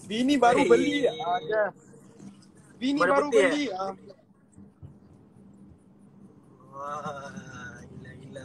Bini baru beli. Ada. Bini Warna baru putih, beli. Wah, gila.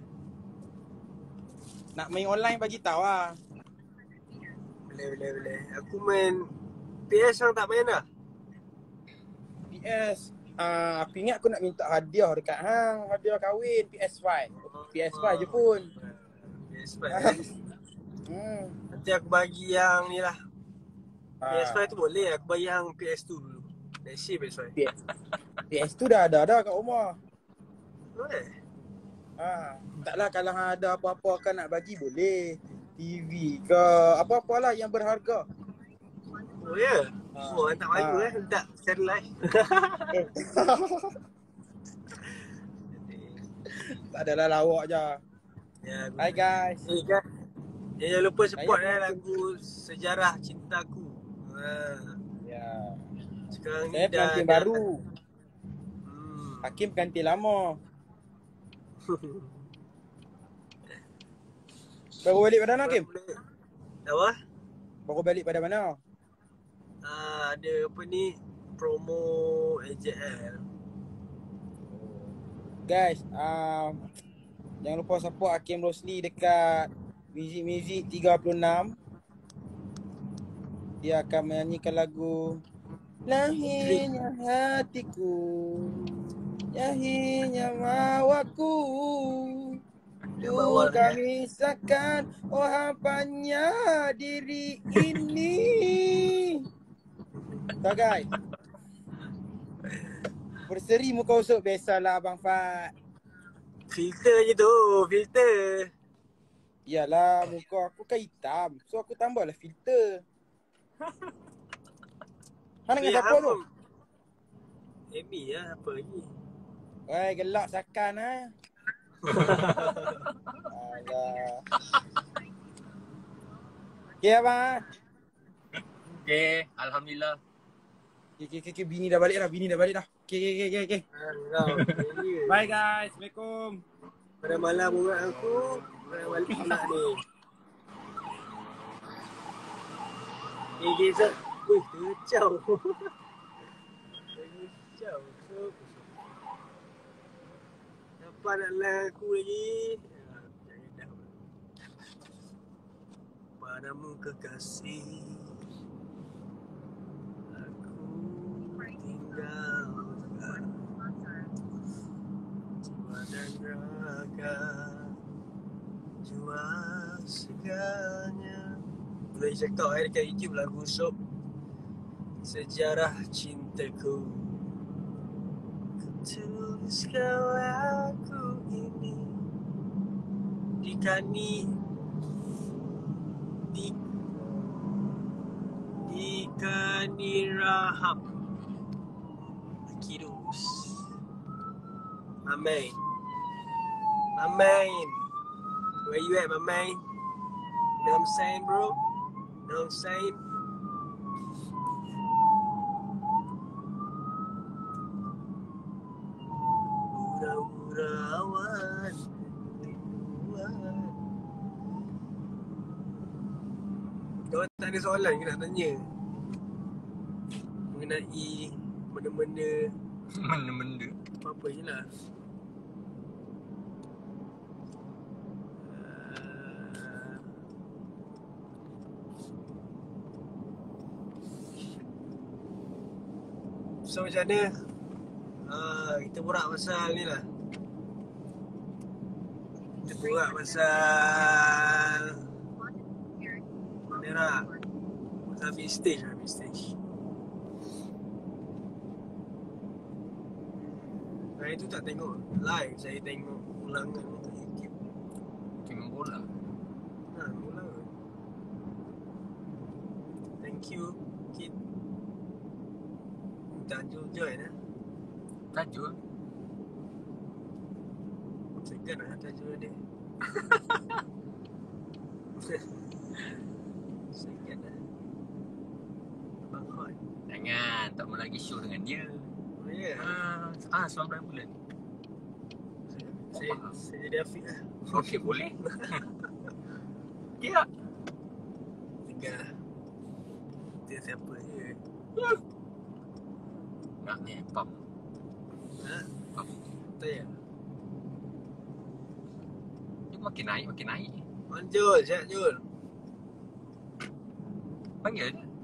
Nak main online bagi tahu ah. Boleh. Aku main PS yang tak main dah. PS. Aku ingat aku nak minta hadiah dekat hang. Hadiah kahwin PS5. PS5 je pun. PS5 Nanti aku bagi yang ni lah. PS5 tu boleh, aku bagi yang PS2 dulu. Next year PS5. PS tu dah ada kat rumah. Boleh? Taklah kalau hang ada apa-apa kan nak bagi boleh. TV ke apa-apalah yang berharga. Oh ya? Tak malu tak secara live. Tak adalah lawak je. Ya, Hai guys. Kan? Jangan lupa support lagu Sejarah Cintaku. Ya. Sekarang Saya ni dah pengantin baru. Hakim pengantin lama. Baru balik pada mana Hakim? Apa? Baru balik pada mana? Ada apa ni, promo AJL. Guys, jangan lupa support Hakim Rosli dekat Music 36. Dia akan menyanyikan lagu Lahirnya hatiku, Lahirnya mawaku, tuh kami misahkan, oh hampanya diri ini. Tahu guys? Berseri muka usuk, biasalah Abang Fat. Filter je tu, filter. Yalah, muka aku kan hitam, so aku tambahlah filter. Hang dengan siapa tu? Amy lah, apa lagi? Weh, gelak sakan Alah. Okay abang. Okay, Alhamdulillah. Okay, bini dah balik dah, Okay. Bye guys, Assalamualaikum. Pada malam urat aku, pada balik pula ni. Zat. Kecau. Dapat nak layan aku lagi. Padamu kekasih, aku tinggalkan jiwa dan raga, jua segalanya. Boleh check out dekat YouTube lagu Sob Sejarah Cintaku. Tuliskan lagu ini dikani rahap Akidus. My man. Where you at, my man? Know what I'm saying, bro? Know what I'm saying? Ura-urawan. Kau tak ada soalan ke nak tanya mengenai benda-benda apa-apa je lah. So macam mana? Kita borak pasal ni lah. Kita borak pasal mana lah? Pasal big stage. Hari tu tak tengok live, saya tengok ulangan kat YouTube. Tengok bola. Ulangan. Thank you, kid. Tajul join Tajul. Segan lah Tajul dia. Segan lah Abang Hot. Jangan, tak mau lagi show dengan dia. Oh ya? 19 bulan. Saya jadi Afiq lah. Okey, boleh. Okay lah. Segan lah. Kita siapa je. Nak ni pam. Ha? Pam. Tak ya? Dia makin naik. Jul, siap Jul. Panggil dia.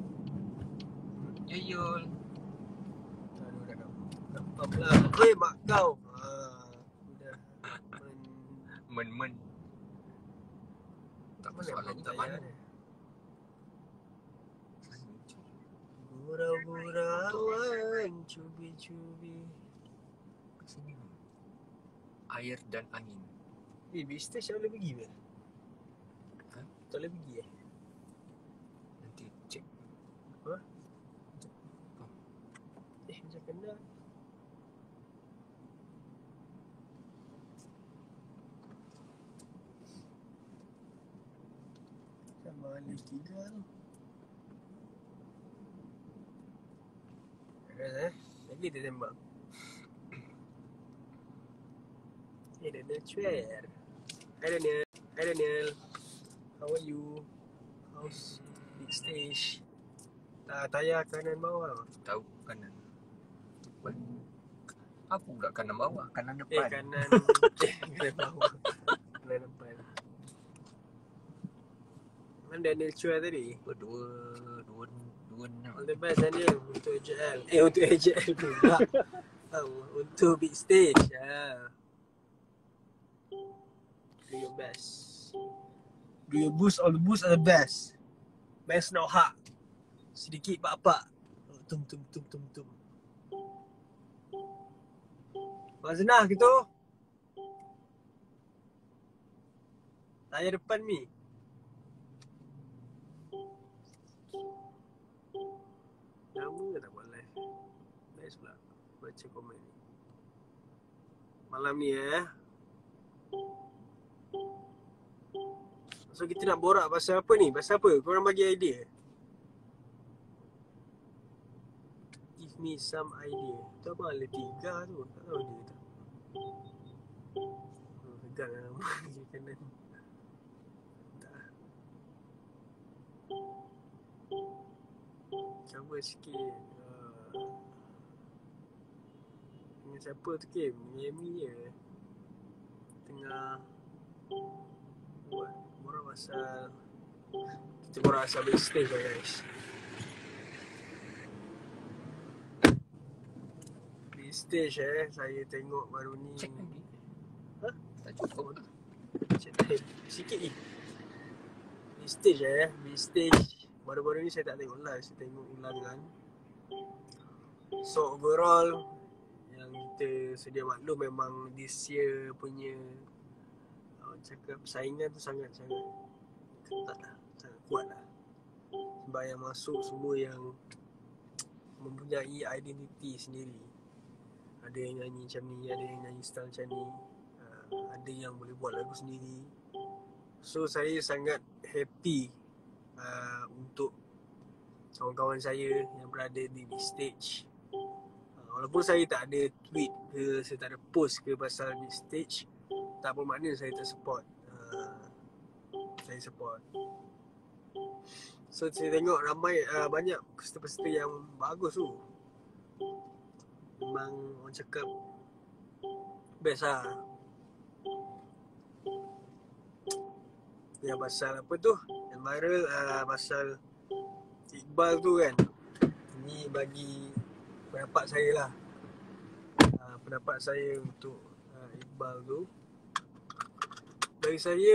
Yuyul. Aduh dah pam lah. Weh mak kau. Udah. Men. Tak Mana soalannya kat tak mana? payah. Gurau-gurauan cubi-cubi. Sini. Air dan angin. Big stage tak boleh pergi ke? Ha? Tak boleh pergi Nanti cek. Macam kena. Sama Alif 3 tu. Lagi dia tembak. Daniel Chuer. Hi Daniel. How are you? How's big stage? Tayar kanan bawah. Tahu kanan. Depan. Apa pula kanan bawah? Kanan Kanan depan. kanan bawah. Kanan depan. Mana Daniel Chuer tadi? Dua All the best Daniel untuk AJL. Untuk AJL pula. Untuk big stage. Do your best. Do your boost, all the boost are the best. Best no hard. Sedikit bapak. Tum. Maznah gitu. Tanya depan ni. Nama ke tak buat live? Best pula. Baca komen ni. Malam ni So kita nak borak pasal apa ni? Pasal apa? Korang bagi idea. Give me some idea. Tu apa? Ada 3 tu. Tak tahu dia tak. Pegang lah nama dia kanan. Tak. Cover sikit. Dengan siapa tu Kim? Dengan Amy je. Tengah buat borak pasal, kita borak pasal big stage lah guys. Big stage saya tengok baru ni. Cek lagi. Ha? Tak cukup. Cek sikit ni. Big stage Big stage baru-baru ni saya tak tengok live, saya tengok ulangan. So overall yang kita sedia maklum memang this year punya cakap persaingan tu sangat-sangat ketat lah, sangat kuat lah. Sebab yang masuk semua yang mempunyai identiti sendiri. Ada yang nyanyi macam ni, ada yang nyanyi style macam ni, ada yang boleh buat lagu sendiri. So saya sangat happy untuk kawan-kawan saya yang berada di big stage. Walaupun saya tak ada tweet ke, saya tak ada post ke pasal big stage, tak bermakna saya tak support. Saya support. So saya tengok ramai banyak peserta-peserta yang bagus tu. Memang orang cakap best lah. Yang pasal apa tu, yang viral pasal Iqbal tu kan. Ini bagi pendapat saya lah. Pendapat saya untuk Iqbal tu, bagi saya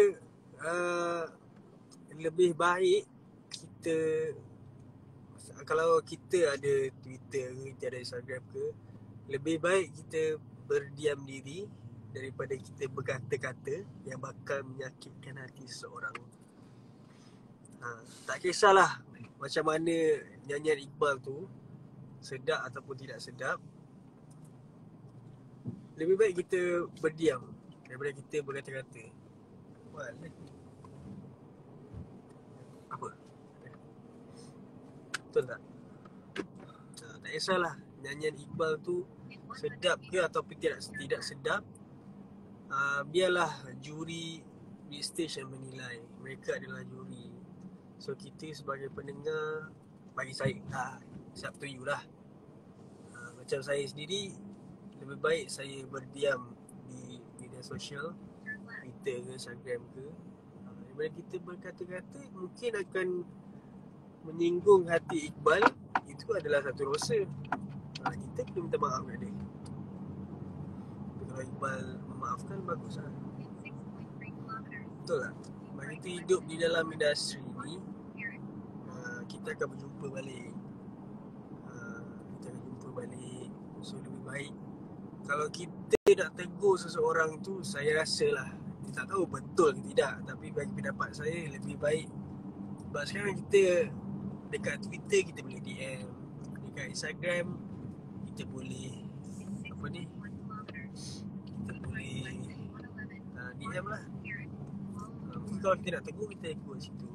lebih baik kita, kalau kita ada Twitter ke, kita ada Instagram ke, lebih baik kita berdiam diri daripada kita berkata-kata yang bakal menyakitkan hati seseorang. Tak kisahlah macam mana nyanyian Iqbal tu sedap ataupun tidak sedap, lebih baik kita berdiam daripada kita berkata-kata. Apa? Betul tak? Tak kisahlah nyanyian Iqbal tu sedap ke ataupun tidak sedap. Biarlah juri big stage yang menilai. Mereka adalah juri. So kita sebagai pendengar bagi saya it's up to you lah. Macam saya sendiri, lebih baik saya berdiam di media sosial, Twitter ke Instagram ke, daripada kita berkata-kata mungkin akan menyinggung hati Iqbal. Itu adalah satu dosa. Kita kena minta maaf kat dia. Kalau Iqbal memaafkan, bagus lah. Betul tak? Sebab kita hidup di dalam industri ni, kita akan berjumpa balik. Kita akan jumpa balik. So lebih baik kalau kita nak tegur seseorang tu, saya rasa lah, tak tahu betul ke tidak, tapi bagi pendapat saya lebih baik. Sebab sekarang kita dekat Twitter kita boleh DM, dekat Instagram kita boleh apa ni, kita boleh DM lah. Mungkin kalau kita nak tegur, kita tegur situ.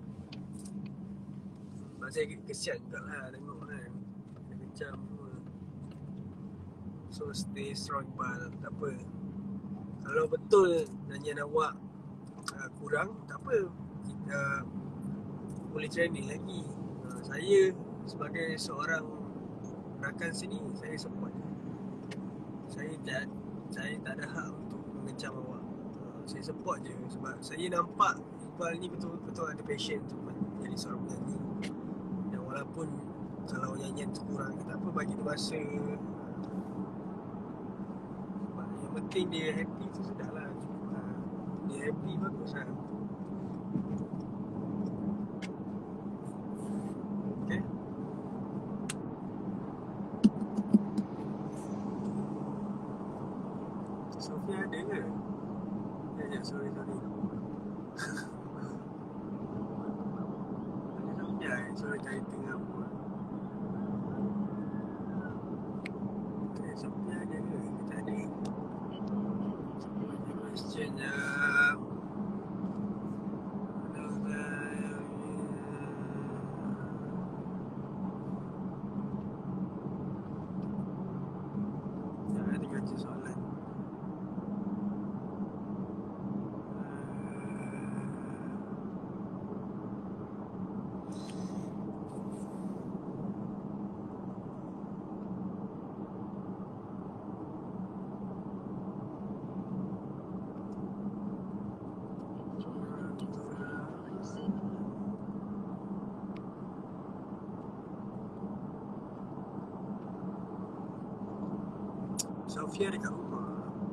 Sebab saya kesian juga lah tengok kan, kena kecam semua. So stay strong Iqbal, tak apa. Kalau betul nyanyian awak kurang, tak apa, kita boleh training lagi. Saya sebagai seorang rakan sini, saya support. Saya tak ada hak untuk mengecam awak. Saya support je sebab saya nampak Iqbal ni betul-betul ada passion untuk jadi seorang penyanyi. Dan walaupun kalau nyanyian tu kurang, tak apa, bagi dia masa. Sebab yang penting dia happy tu sudah lah. Dia happy, bagus lah. Okay. Sofia ada ke? Ya, sorry. Ada Sofia, sorry cari tengah pun. Okay, Sofia ada ke? Kita ada. Question je. Jangan tinggal je soalan. Sofia dekat rumah.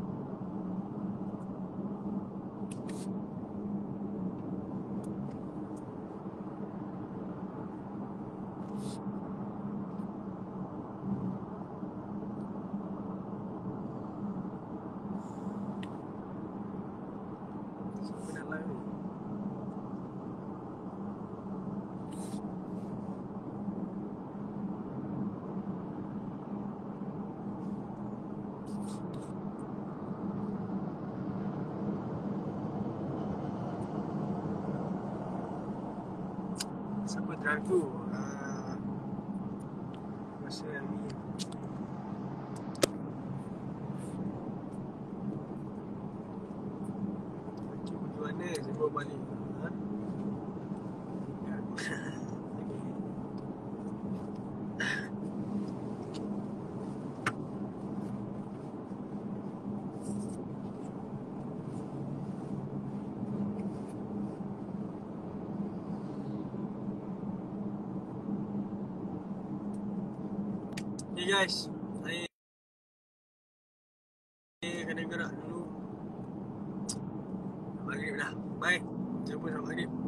Siapa nak live ni? Siapa drive tu? Masa hari ni pergi mana? Saya bawa balik. Okay guys, saya kena gerak dulu. Maghrib dah. Bye. Jumpa sama maghrib.